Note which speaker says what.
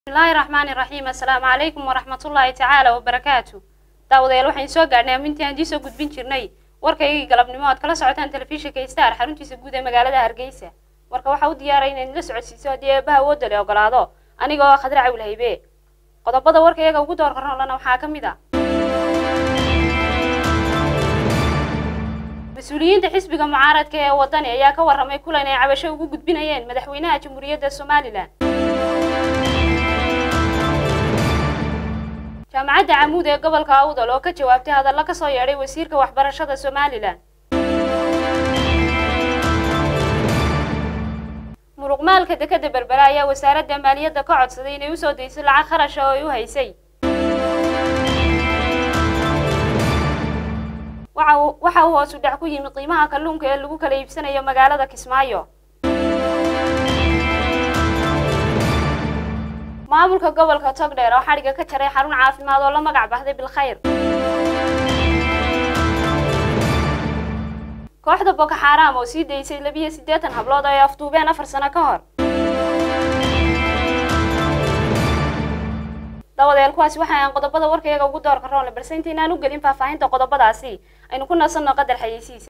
Speaker 1: بسم الله الرحمن الرحيم. السلام عليكم ورحمة الله تعالى وبركاته. داوديل waxaan soo gaadhnay amintii aan soo gudbin jirnay warkayga galabnimo aad kala socotaan telefishinka Star xaruntiisa guud ee magaalada Hargeysa. Warka waxa uu diyaaray in la socodsiiso hadii baa wada la ogolaado anigoo Khadra Cawil Haybe. Qodobada warkayga ugu door qarnolana waxa kamid ah مسؤولين حزبك معارض كوطني ayaa ka waramay kulan ay cabasho ugu gudbinayeen madaxweynaha Jamhuuriyadda Soomaaliland. jaamacadda Camuud ee gobolka Awdal oo ka jawaabtay hadallo ka soo yeeray wasiirka waxbarashada Soomaaliland. muruqmaalka dekada Berbera ayaa wasaaradda maaliyadda ka codsaday inay u soo deyso lacag kharash oo ay u haysay. waxa uu hoos u dhac ku yimid qiimaha kalluunka ee lagu kala iibsanayo magaalada Kismaayo. maamulka gobolka Togdheer oo xariga ka jaray xarun caafimaad oo la magac baxday Bilkhayr. kooxda Boko Haram oo sii deysay 82 hablood oo ay afduubeen 4 sano ka hor. dawadeel kuwaas waxaan qodobada warkayga ugu door qarnaa balse intaanaan u galin faahfaahinta qodobadaasi aynu ku nasanno qadar xayeysiis.